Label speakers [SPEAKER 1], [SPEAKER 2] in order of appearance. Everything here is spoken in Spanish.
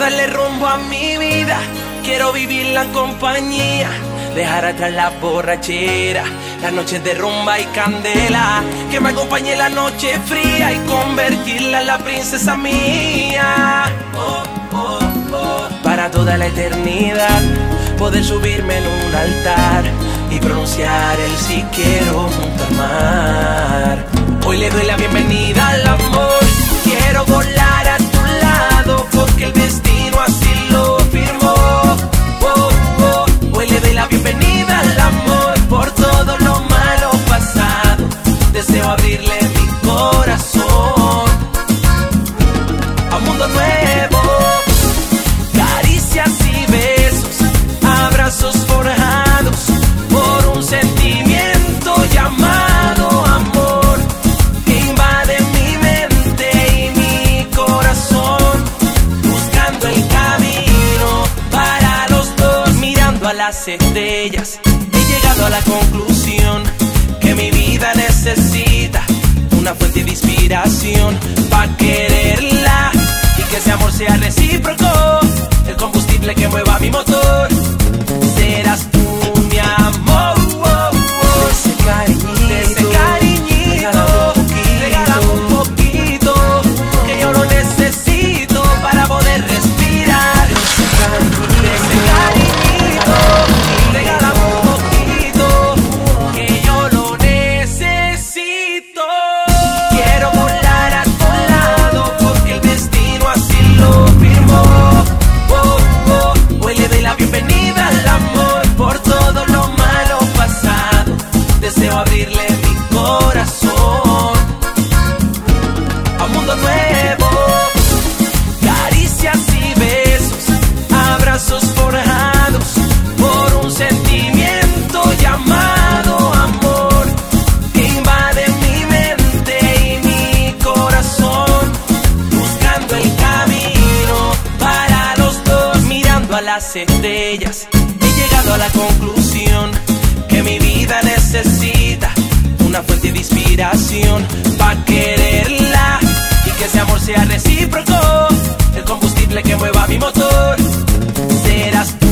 [SPEAKER 1] darle rumbo a mi vida, quiero vivirla en compañía, dejar atrás la borrachera, las noches de rumba y candela, que me acompañe la noche fría y convertirla en la princesa mía. Para toda la eternidad, poder subirme en un altar y pronunciar el sí quiero junto al mar. Hoy le doy la bienvenida al amor, quiero volar a tu lado porque el destino así lo firmó. Hoy le doy la bienvenida al amor por todo lo malo pasado, deseo abrirle mi corazón a un mundo nuevo. Caricias y besos, abrazos forjados por un sentimiento llamado amor, que invade mi mente y mi corazón, buscando el camino para los dos. Mirando a las estrellas, he llegado a la conclusión que mi vida necesita una fuente de inspiración para quererla y que ese amor sea recíproco, el combustible que mueva mi motor. Serás tú mi amor, ese cariñito, regálame un poquito, que yo lo necesito para poder respirar. Ese cariñito, regálame un poquito, que yo lo necesito. Quiero volar a tu lado porque el destino así lo firmó. Hoy le doy la bienvenida al amor por todo lo malo pasado, deseo abrirle mi corazón a un mundo nuevo. Caricias y besos, abrazos forjados por un sentimiento llamado amor, que invade mi mente y mi corazón, buscando el camino para los dos. Mirando a las estrellas, he llegado a la conclusión que mi vida necesita una fuente de inspiración para quererla y que ese amor sea recíproco, el combustible que mueva mi motor. Serás